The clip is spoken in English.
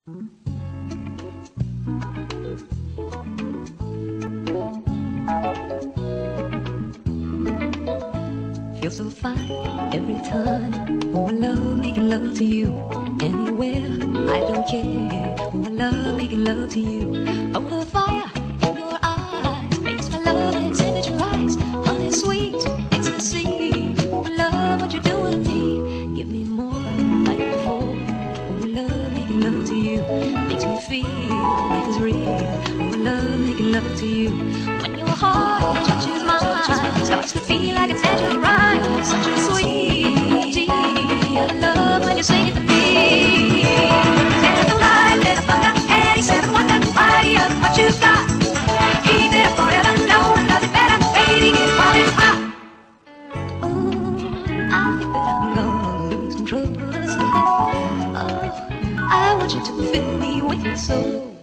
Feel so fine every time. Oh, I love making love to you. Anywhere, I don't care. Oh, I love making love to you. Oh, the fire in your eyes makes my love and temperature rise. Honey, sweet ecstasy. Oh, I love what you're doing to me. Give me more like before. Oh, I love making love to you. Makes me feel like it's real. Oh, I love making love to you. When your heart touches mine, starts to feel like a tangerine rhyme. Such a sweet tea. I love when you sing it to me. There's no life, there's a thunder, and he said I wonder why of what you've got. Be there forever, no one does it better. Waiting is falling hot. Ooh, I think that I'm gonna lose control of something. Oh, I want you to fill me with your soul.